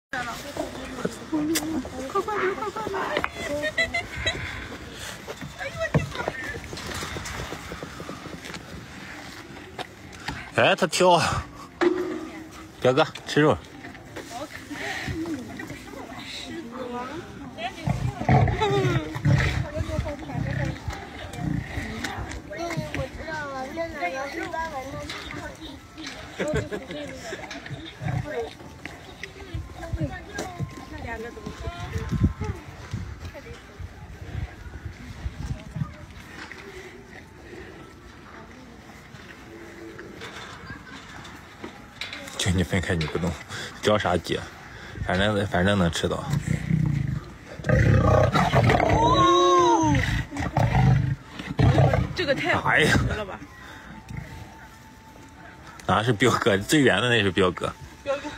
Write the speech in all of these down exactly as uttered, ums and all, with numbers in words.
快快点，快快点！ 哎，他跳，表哥吃肉。 狮子王。 嗯，我知道了，那哪要是专门的那两个怎么？ 就你分开你不动，着啥急？反正反正能吃到。 哦，这个太好吃了吧！ 啊，是彪哥，最远的那是彪哥。 彪哥。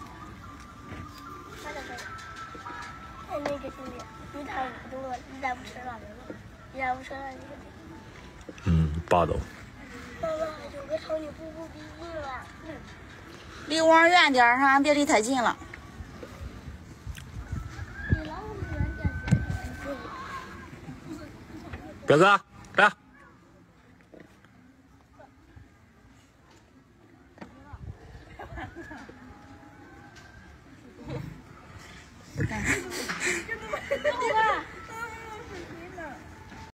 看那个兄弟，你躺五分钟了，你咋不吃了？你咋不吃了？你嗯，霸道。 爸爸，有个朝你步步逼近了。 离王远点儿哈，别离太近了。 你老远点。 彪哥，来。